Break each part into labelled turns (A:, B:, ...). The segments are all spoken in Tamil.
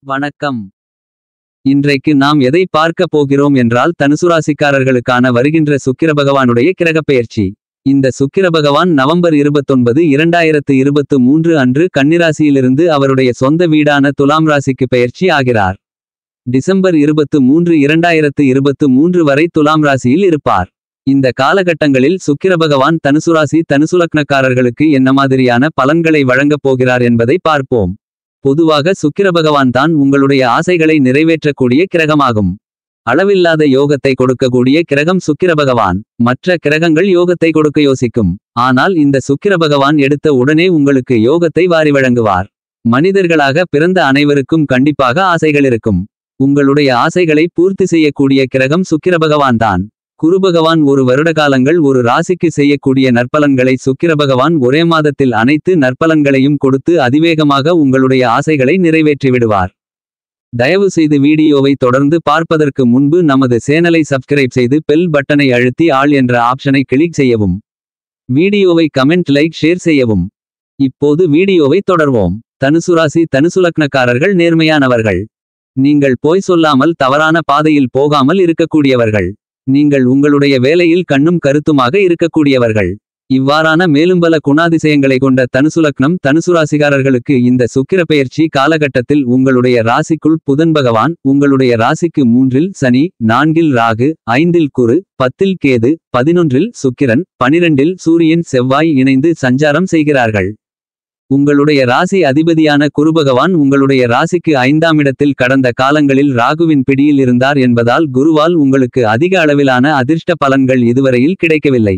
A: வணக்கம். இன்றைக்கு நாம் எதை பார்க்க போகிறோம் என்றால் தனுசுராசிக்காரர்களுக்கான வருகின்ற சுக்கிர பகவானுடைய கிரகப்பெயர்ச்சி. இந்த சுக்கிர பகவான் நவம்பர் 29 2023 அன்று கன்னிராசியிலிருந்து அவருடைய சொந்த வீடான துலாம் ராசிக்கு பெயர்ச்சி ஆகிறார். டிசம்பர் 23 2023 வரை துலாம் ராசியில் இருப்பார். இந்த காலகட்டங்களில் சுக்கிர பகவான் தனுசுராசி தனுசுலக்னக்காரர்களுக்கு என்ன மாதிரியான பலன்களை வழங்கப் போகிறார் என்பதை பார்ப்போம். பொதுவாக சுக்கிர பகவான் தான் உங்களுடைய ஆசைகளை நிறைவேற்றக்கூடிய கிரகமாகும். அளவில்லாத யோகத்தை கொடுக்கக்கூடிய கிரகம் சுக்கிர பகவான். மற்ற கிரகங்கள் யோகத்தை கொடுக்க யோசிக்கும். ஆனால் இந்த சுக்கிர பகவான் எடுத்த உடனே உங்களுக்கு யோகத்தை வாரி வழங்குவார். மனிதர்களாக பிறந்த அனைவருக்கும் கண்டிப்பாக ஆசைகள் இருக்கும். உங்களுடைய ஆசைகளை பூர்த்தி செய்யக்கூடிய கிரகம் சுக்கிர பகவான் தான். குரு பகவான் ஒரு வருடகாலங்கள் ஒரு ராசிக்கு செய்யக்கூடிய நற்பலன்களை சுக்கிர பகவான் ஒரே மாதத்தில் அனைத்து நற்பலன்களையும் கொடுத்து அதிவேகமாக உங்களுடைய ஆசைகளை நிறைவேற்றிவிடுவார். தயவு செய்து வீடியோவை தொடர்ந்து பார்ப்பதற்கு முன்பு நமது சேனலை சப்ஸ்கிரைப் செய்து பெல் பட்டனை அழுத்தி ஆல் என்ற ஆப்ஷனை கிளிக் செய்யவும். வீடியோவை கமெண்ட் லைக் ஷேர் செய்யவும். இப்போது வீடியோவை தொடர்வோம். தனுசுராசி தனுசுலக்னக்காரர்கள் நேர்மையானவர்கள். நீங்கள் பொய் சொல்லாமல் தவறான பாதையில் போகாமல் இருக்கக்கூடியவர்கள். நீங்கள் உங்களுடைய வேலையில் கண்ணும் கருத்துமாக இருக்கக்கூடியவர்கள். இவ்வாறான மேலும் பல குணாதிசயங்களை கொண்ட தனுசுலக்னம் தனுசுராசிகாரர்களுக்கு இந்த சுக்கிர பெயர்ச்சி காலகட்டத்தில் உங்களுடைய ராசிக்குள் புதன் பகவான், உங்களுடைய ராசிக்கு 3இல் சனி, 4இல் ராகு, 5இல் குரு, 10இல் கேது, 11இல் சுக்கிரன், 12இல் சூரியன் செவ்வாய் இணைந்து சஞ்சாரம் செய்கிறார்கள். உங்களுடைய ராசி அதிபதியான குருபகவான் உங்களுடைய ராசிக்கு 5ஆம் இடத்தில் கடந்த காலங்களில் ராகுவின் பிடியில் இருந்தார் என்பதால் குருவால் உங்களுக்கு அதிக அளவிலான அதிர்ஷ்ட பலன்கள் இதுவரையில் கிடைக்கவில்லை.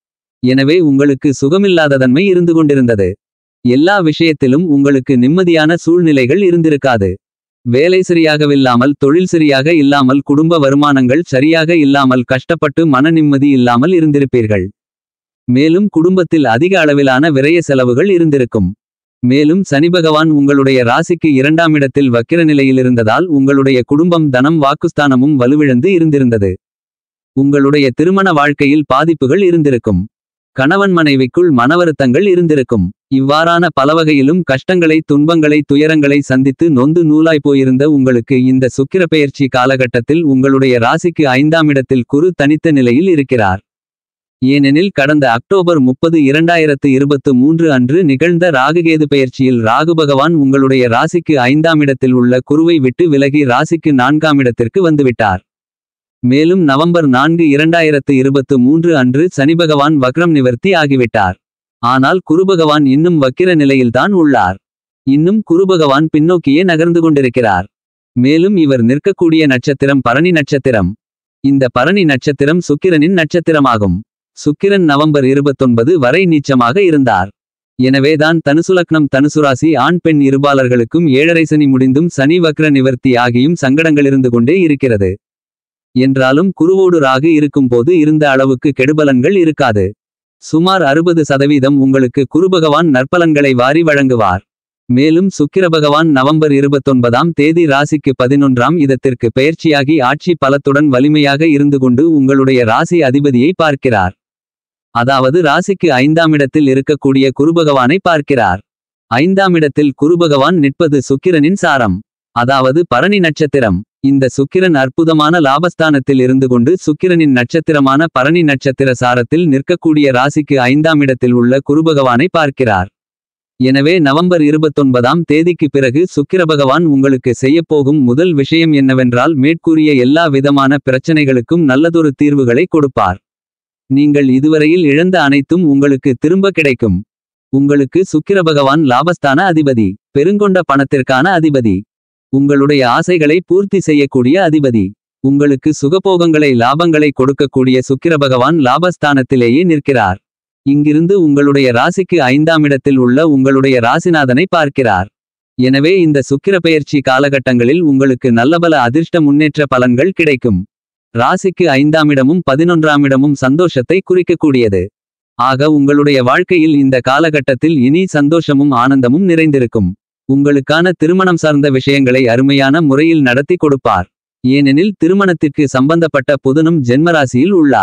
A: எனவே உங்களுக்கு சுகமில்லாததன்மை இருந்து கொண்டிருந்தது. எல்லா விஷயத்திலும் உங்களுக்கு நிம்மதியான சூழ்நிலைகள் இருந்திருக்காது. வேலை சரியாகவில்லாமல், தொழில் சரியாக இல்லாமல், குடும்ப வருமானங்கள் சரியாக இல்லாமல், கஷ்டப்பட்டு மன நிம்மதி இல்லாமல் இருந்திருப்பீர்கள். மேலும் குடும்பத்தில் அதிக அளவிலான விரய செலவுகள் இருந்திருக்கும். மேலும் சனி பகவான் உங்களுடைய ராசிக்கு 2ஆம் இடத்தில் வக்கிர நிலையில் இருந்ததால் உங்களுடைய குடும்பம், தனம், வாக்குஸ்தானமும் வலுவிழந்து இருந்திருந்தது. உங்களுடைய திருமண வாழ்க்கையில் பாதிப்புகள் இருந்திருக்கும். கணவன் மனைவிக்குள் மனவருத்தங்கள் இருந்திருக்கும். இவ்வாறான பலவகையிலும் கஷ்டங்களை, துன்பங்களை, துயரங்களை சந்தித்து நொந்து நூலாய் போயிருந்த உங்களுக்கு இந்த சுக்கிர பெயர்ச்சி காலகட்டத்தில் உங்களுடைய ராசிக்கு 5ஆம் இடத்தில் குரு தனித்த நிலையில் இருக்கிறார். ஏனெனில் கடந்த அக்டோபர் 30 2023 அன்று நிகழ்ந்த ராகுகேது பெயர்ச்சியில் ராகு பகவான் உங்களுடைய ராசிக்கு 5ஆம் இடத்தில் உள்ள குருவை விட்டு விலகி ராசிக்கு 4ஆம் இடத்திற்கு வந்துவிட்டார். மேலும் நவம்பர் 4 2023 அன்று சனி பகவான் வக்ரம் நிவர்த்தி ஆகிவிட்டார். ஆனால் குருபகவான் இன்னும் வக்கிர நிலையில்தான் உள்ளார். இன்னும் குருபகவான் பின்னோக்கியே நகர்ந்து கொண்டிருக்கிறார். மேலும் இவர் நிற்கக்கூடிய நட்சத்திரம் பரணி நட்சத்திரம். இந்த பரணி நட்சத்திரம் சுக்கிரனின் நட்சத்திரமாகும். சுக்கிரன் நவம்பர் 29 வரை நீச்சமாக இருந்தார். எனவேதான் தனுசுலக்னம் தனுசுராசி ஆண் பெண் இருபாலர்களுக்கும் 7.5 சனி முடிந்தும் சனி வக்ர நிவர்த்தி ஆகியும் சங்கடங்களிருந்து கொண்டே இருக்கிறது. என்றாலும் குருவோடு ராகு இருக்கும்போது இருந்த அளவுக்கு கெடுபலன்கள் இருக்காது. சுமார் 60% உங்களுக்கு குருபகவான் நற்பலன்களை வாரி வழங்குவார். மேலும் சுக்கிர பகவான் நவம்பர் 29ஆம் தேதி ராசிக்கு 11ஆம் இடத்திற்கு பெயர்ச்சியாகி ஆட்சி பலத்துடன் வலிமையாக இருந்து கொண்டு உங்களுடைய ராசி அதிபதியை பார்க்கிறார். அதாவது ராசிக்கு 5ஆம் இடத்தில் இருக்கக்கூடிய குருபகவானை பார்க்கிறார். 5ஆம் இடத்தில் குருபகவான் நிற்பது சுக்கிரனின் சாரம், அதாவது பரணி நட்சத்திரம். இந்த சுக்கிரன் அற்புதமான லாபஸ்தானத்தில் இருந்து கொண்டு சுக்கிரனின் நட்சத்திரமான பரணி நட்சத்திர சாரத்தில் நிற்கக்கூடிய ராசிக்கு 5ஆம் இடத்தில் உள்ள குருபகவானை பார்க்கிறார். எனவே நவம்பர் 29ஆம் தேதிக்கு பிறகு சுக்கிர பகவான் உங்களுக்கு செய்யப்போகும் முதல் விஷயம் என்னவென்றால் மேற்கூறிய எல்லா விதமான பிரச்சனைகளுக்கும் நல்லதொரு தீர்வுகளை கொடுப்பார். நீங்கள் இதுவரையில் இழந்த அனைத்தும் உங்களுக்கு திரும்ப கிடைக்கும். உங்களுக்கு சுக்கிர பகவான் லாபஸ்தான அதிபதி, பெருங்கொண்ட பணத்திற்கான அதிபதி, உங்களுடைய ஆசைகளை பூர்த்தி செய்யக்கூடிய அதிபதி. உங்களுக்கு சுகபோகங்களை, லாபங்களை கொடுக்கக்கூடிய சுக்கிர பகவான் லாபஸ்தானத்திலேயே நிற்கிறார். இங்கிருந்து உங்களுடைய ராசிக்கு 5ஆம் இடத்தில் உள்ள உங்களுடைய ராசிநாதனை பார்க்கிறார். எனவே இந்த சுக்கிர பெயர்ச்சி காலகட்டங்களில் உங்களுக்கு நல்லபல அதிர்ஷ்ட முன்னேற்ற பலன்கள் கிடைக்கும். ராசிக்கு 5ஆம் இடமும் 11ஆம் இடமும் சந்தோஷத்தை குறிக்கக்கூடியது. ஆக உங்களுடைய வாழ்க்கையில் இந்த காலகட்டத்தில் இனி சந்தோஷமும் ஆனந்தமும் நிறைந்திருக்கும். உங்களுக்கான திருமணம் சார்ந்த விஷயங்களை அருமையான முறையில் நடத்தி கொடுப்பார். ஏனெனில் திருமணத்திற்கு சம்பந்தப்பட்ட புதனும் ஜென்மராசியில் உள்ளார்.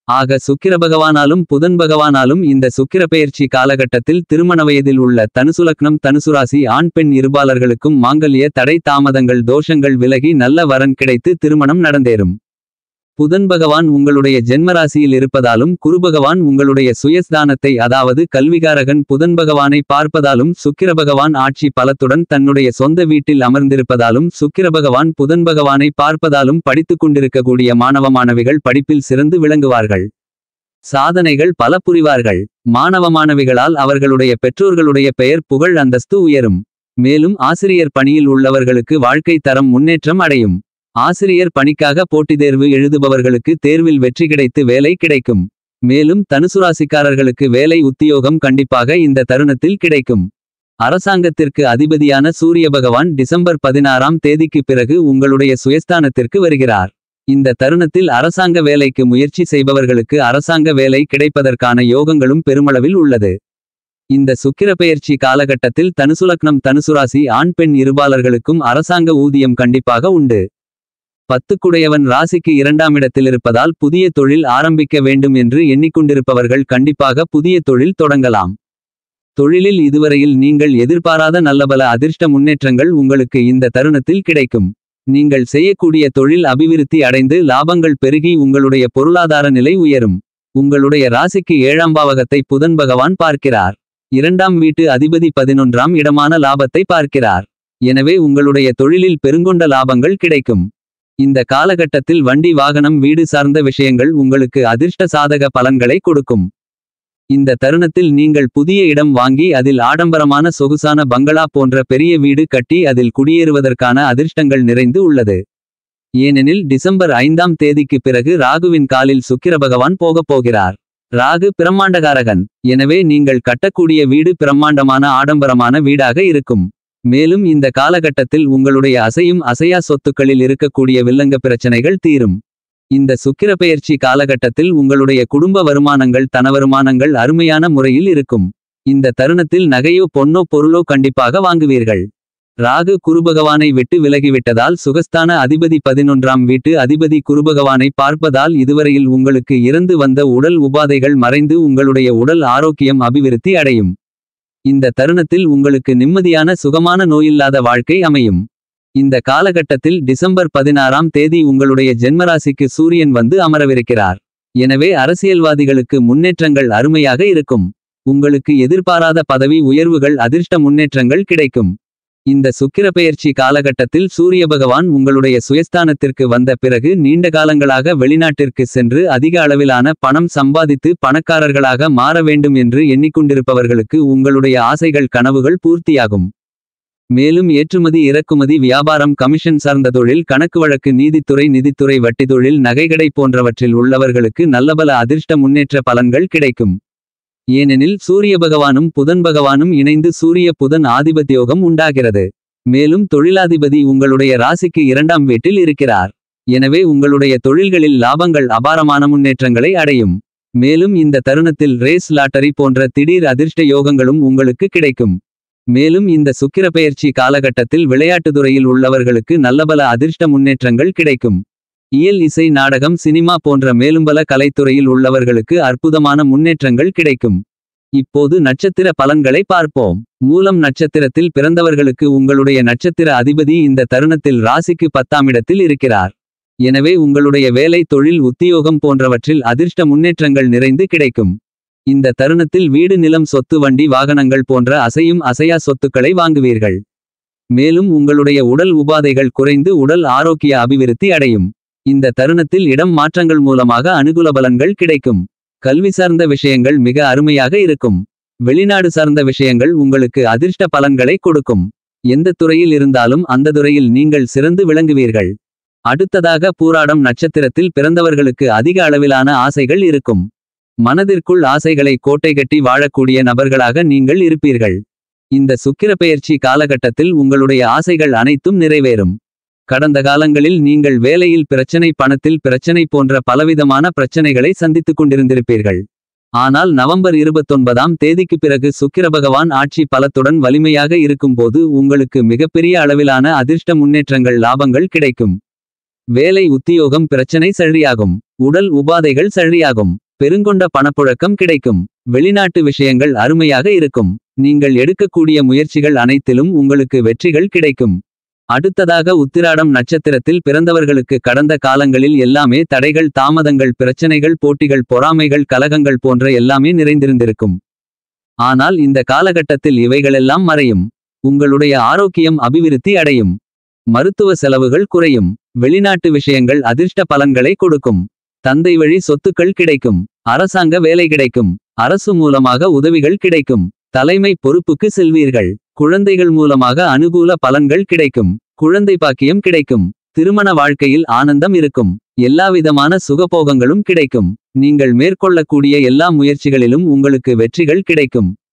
A: ஆக சுக்கிர பகவானாலும் புதன் பகவானாலும் இந்த சுக்கிர பெயர்ச்சி காலகட்டத்தில் திருமண வயதில் உள்ள தனுசு லக்னம் தனுசு ராசி ஆண் பெண் இருபாலர்களுக்கும் மாங்கல்ய தடை தாமதங்கள் தோஷங்கள் விலகி நல்ல வரன் கிடைத்து திருமணம் நடந்தேறும். புதன் பகவான் உங்களுடைய ஜென்மராசியில் இருப்பதாலும் குரு பகவான் உங்களுடைய சுயஸ்தானத்தை அதாவது கல்விகாரகன் புதன் பகவானை பார்ப்பதாலும் சுக்கிர பகவான் ஆட்சி பலத்துடன் தன்னுடைய சொந்த வீட்டில் அமர்ந்திருப்பதாலும் சுக்கிர பகவான் புதன் பகவானை பார்ப்பதாலும் படித்துக் கொண்டிருக்கக்கூடிய மாணவ மாணவிகள் படிப்பில் சிறந்து விளங்குவார்கள். சாதனைகள் பல புரிவார்கள். மாணவ மாணவிகளால் அவர்களுடைய பெற்றோர்களுடைய பெயர் புகழ் அந்தஸ்து உயரும். மேலும் ஆசிரியர் பணியில் உள்ளவர்களுக்கு வாழ்க்கை தரம் முன்னேற்றம் அடையும். ஆசிரியர் பணிக்காக போட்டித் தேர்வு எழுதுபவர்களுக்கு தேர்வில் வெற்றி கிடைத்து வேலை கிடைக்கும். மேலும் தனுசு ராசிக்காரர்களுக்கு வேலை உத்தியோகம் கண்டிப்பாக இந்த தருணத்தில் கிடைக்கும். அரசாங்கத்திற்கு அதிபதியான சூரிய பகவான் டிசம்பர் 16ஆம் தேதிக்கு பிறகு உங்களுடைய சுயஸ்தானத்திற்கு வருகிறார். இந்த தருணத்தில் அரசாங்க வேலைக்கு முயற்சி செய்பவர்களுக்கு அரசாங்க வேலை கிடைப்பதற்கான யோகங்களும் பெருமளவில் உள்ளது. இந்த சுக்கிர பெயர்ச்சி காலகட்டத்தில் தனுசு லக்னம் தனுசு ராசி ஆண் பெண் இருபாலர்களுக்கும் அரசாங்க ஊதியம் கண்டிப்பாக உண்டு. 10 ராசிக்கு 2ஆம் இடத்தில் இருப்பதால் புதிய தொழில் ஆரம்பிக்க வேண்டும் என்று எண்ணிக்கொண்டிருப்பவர்கள் கண்டிப்பாக புதிய தொழில் தொடங்கலாம். தொழிலில் இதுவரையில் நீங்கள் எதிர்பாராத நல்லபல அதிர்ஷ்ட முன்னேற்றங்கள் உங்களுக்கு இந்த தருணத்தில் கிடைக்கும். நீங்கள் செய்யக்கூடிய தொழில் அபிவிருத்தி அடைந்து லாபங்கள் பெருகி உங்களுடைய பொருளாதார நிலை உயரும். உங்களுடைய ராசிக்கு 7ஆம் பாவகத்தை புதன் பகவான் பார்க்கிறார். 2ஆம் வீட்டு அதிபதி 11ஆம் இடமான லாபத்தை பார்க்கிறார். எனவே உங்களுடைய தொழிலில் பெருங்கொண்ட லாபங்கள் கிடைக்கும். இந்த காலகட்டத்தில் வண்டி வாகனம் வீடு சார்ந்த விஷயங்கள் உங்களுக்கு அதிர்ஷ்ட சாதக பலன்களை கொடுக்கும். இந்த தருணத்தில் நீங்கள் புதிய இடம் வாங்கி அதில் ஆடம்பரமான சொகுசான பங்களா போன்ற பெரிய வீடு கட்டி அதில் குடியேறுவதற்கான அதிர்ஷ்டங்கள் நிறைந்து உள்ளது. ஏனெனில் டிசம்பர் 5ஆம் தேதிக்கு பிறகு ராகுவின் காலில் சுக்கிர பகவான் போகப் போகிறார். ராகு பிரம்மாண்டகாரகன். எனவே நீங்கள் கட்டக்கூடிய வீடு பிரம்மாண்டமான ஆடம்பரமான வீடாக இருக்கும். மேலும் இந்த காலகட்டத்தில் உங்களுடைய அசையும் அசையா சொத்துக்களில் இருக்கக்கூடிய வில்லங்க பிரச்சனைகள் தீரும். இந்த சுக்கிர பெயர்ச்சி காலகட்டத்தில் உங்களுடைய குடும்ப வருமானங்கள் தனவருமானங்கள் அருமையான முறையில் இருக்கும். இந்த தருணத்தில் நகையோ பொன்னோ பொருளோ கண்டிப்பாக வாங்குவீர்கள். ராகு குருபகவானை விட்டு விலகிவிட்டதால் சுகஸ்தான அதிபதி 11ஆம் வீட்டு அதிபதி குருபகவானை பார்ப்பதால் இதுவரையில் உங்களுக்கு இறந்து வந்த உடல் உபாதைகள் மறைந்து உங்களுடைய உடல் ஆரோக்கியம் அபிவிருத்தி அடையும். இந்த தருணத்தில் உங்களுக்கு நிம்மதியான சுகமான நோயில்லாத வாழ்க்கை அமையும். இந்த காலகட்டத்தில் டிசம்பர் 16ஆம் தேதி உங்களுடைய ஜென்மராசிக்கு சூரியன் வந்து அமரவிருக்கிறார். எனவே அரசியல்வாதிகளுக்கு முன்னேற்றங்கள் அருமையாக இருக்கும். உங்களுக்கு எதிர்பாராத பதவி உயர்வுகள் அதிர்ஷ்ட முன்னேற்றங்கள் கிடைக்கும். இந்த சுக்கிர பெயர்ச்சி காலகட்டத்தில் சூரிய பகவான் உங்களுடைய சுயஸ்தானத்திற்கு வந்த பிறகு நீண்ட காலங்களாக வெளிநாட்டிற்கு சென்று அதிக அளவிலான பணம் சம்பாதித்து பணக்காரர்களாக மாற வேண்டும் என்று எண்ணிக்கொண்டிருப்பவர்களுக்கு உங்களுடைய ஆசைகள் கனவுகள் பூர்த்தியாகும். மேலும் ஏற்றுமதி இறக்குமதி வியாபாரம் கமிஷன் சார்ந்த தொழில் கணக்கு வழக்கு நீதித்துறை நிதித்துறை வட்டி தொழில் நகைகடை போன்றவற்றில் உள்ளவர்களுக்கு நல்லபல அதிர்ஷ்ட முன்னேற்ற பலன்கள் கிடைக்கும். ஏனெனில் சூரிய பகவானும் புதன் பகவானும் இணைந்து சூரிய புதன் ஆதிபத்தியோகம் உண்டாகிறது. மேலும் தொழிலாதிபதி உங்களுடைய ராசிக்கு 2ஆம் வீட்டில் இருக்கிறார். எனவே உங்களுடைய தொழில்களில் லாபங்கள் அபாரமான முன்னேற்றங்களை அடையும். மேலும் இந்த தருணத்தில் ரேஸ் லாட்டரி போன்ற திடீர் அதிர்ஷ்ட யோகங்களும் உங்களுக்கு கிடைக்கும். மேலும் இந்த சுக்கிர பெயர்ச்சி காலகட்டத்தில் விளையாட்டுத்துறையில் உள்ளவர்களுக்கு நல்லபல அதிர்ஷ்ட முன்னேற்றங்கள் கிடைக்கும். இயல் இசை நாடகம் சினிமா போன்ற மேலும்பல கலைத்துறையில் உள்ளவர்களுக்கு அற்புதமான முன்னேற்றங்கள் கிடைக்கும். இப்போது நட்சத்திர பலன்களை பார்ப்போம். மூலம் நட்சத்திரத்தில் பிறந்தவர்களுக்கு உங்களுடைய நட்சத்திர அதிபதி இந்த தருணத்தில் ராசிக்கு 10ஆம் இடத்தில் இருக்கிறார். எனவே உங்களுடைய வேலை தொழில் உத்தியோகம் போன்றவற்றில் அதிர்ஷ்ட முன்னேற்றங்கள் நிறைந்து கிடைக்கும். இந்த தருணத்தில் வீடு நிலம் சொத்து வண்டி வாகனங்கள் போன்ற அசையும் அசையா சொத்துக்களை வாங்குவீர்கள். மேலும் உங்களுடைய உடல் உபாதைகள் குறைந்து உடல் ஆரோக்கிய அபிவிருத்தி அடையும். இந்த தருணத்தில் இடம் மாற்றங்கள் மூலமாக அனுகூல பலன்கள் கிடைக்கும். கல்வி சார்ந்த விஷயங்கள் மிக அருமையாக இருக்கும். வெளிநாடு சார்ந்த விஷயங்கள் உங்களுக்கு அதிர்ஷ்ட பலன்களை கொடுக்கும். எந்த துறையில் இருந்தாலும் அந்த துறையில் நீங்கள் சிறந்து விளங்குவீர்கள். அடுத்ததாக பூராடம் நட்சத்திரத்தில் பிறந்தவர்களுக்கு அதிக அளவிலான ஆசைகள் இருக்கும். மனதிற்குள் ஆசைகளை கோட்டை கட்டி வாழக்கூடிய நபர்களாக நீங்கள் இருப்பீர்கள். இந்த சுக்கிர பெயர்ச்சி காலகட்டத்தில் உங்களுடைய ஆசைகள் அனைத்தும் நிறைவேறும். கடந்த காலங்களில் நீங்கள் வேலையில் பிரச்சனை பணத்தில் பிரச்சனை போன்ற பலவிதமான பிரச்சனைகளை சந்தித்துக் கொண்டிருந்திருப்பீர்கள். ஆனால் நவம்பர் 29ஆம் தேதிக்கு பிறகு சுக்கிர பகவான் ஆட்சி பலத்துடன் வலிமையாக இருக்கும்போது உங்களுக்கு மிகப்பெரிய அளவிலான அதிர்ஷ்ட முன்னேற்றங்கள் லாபங்கள் கிடைக்கும். வேலை உத்தியோகம் பிரச்சனை சரியாகும். உடல் உபாதைகள் சரியாகும். பெருங்கொண்ட பணப்புழக்கம் கிடைக்கும். வெளிநாட்டு விஷயங்கள் அருமையாக இருக்கும். நீங்கள் எடுக்கக்கூடிய முயற்சிகள் அனைத்திலும் உங்களுக்கு வெற்றிகள் கிடைக்கும். அடுத்ததாக உத்திராடம் நட்சத்திரத்தில் பிறந்தவர்களுக்கு கடந்த காலங்களில் எல்லாமே தடைகள், தாமதங்கள், பிரச்சனைகள், போட்டிகள், பொறாமைகள், கலகங்கள் போன்ற எல்லாமே நிறைந்திருந்திருக்கும். ஆனால் இந்த காலகட்டத்தில் இவைகளெல்லாம் மறையும். உங்களுடைய ஆரோக்கியம் அபிவிருத்தி அடையும். மருத்துவ செலவுகள் குறையும். வெளிநாட்டு விஷயங்கள் அதிர்ஷ்ட பலன்களை கொடுக்கும். தந்தை வழி சொத்துக்கள் கிடைக்கும். அரசாங்க வேலை கிடைக்கும். அரசு மூலமாக உதவிகள் கிடைக்கும். தலைமை பொறுப்புக்கு செல்வீர்கள். குழந்தைகள் மூலமாக அனுகூல பலன்கள் கிடைக்கும். குழந்தை பாக்கியம் கிடைக்கும். திருமண வாழ்க்கையில் ஆனந்தம் இருக்கும். எல்லாவிதமான சுகபோகங்களும் கிடைக்கும். நீங்கள் மேற்கொள்ளக்கூடிய எல்லா முயற்சிகளிலும் உங்களுக்கு வெற்றிகள் கிடைக்கும்.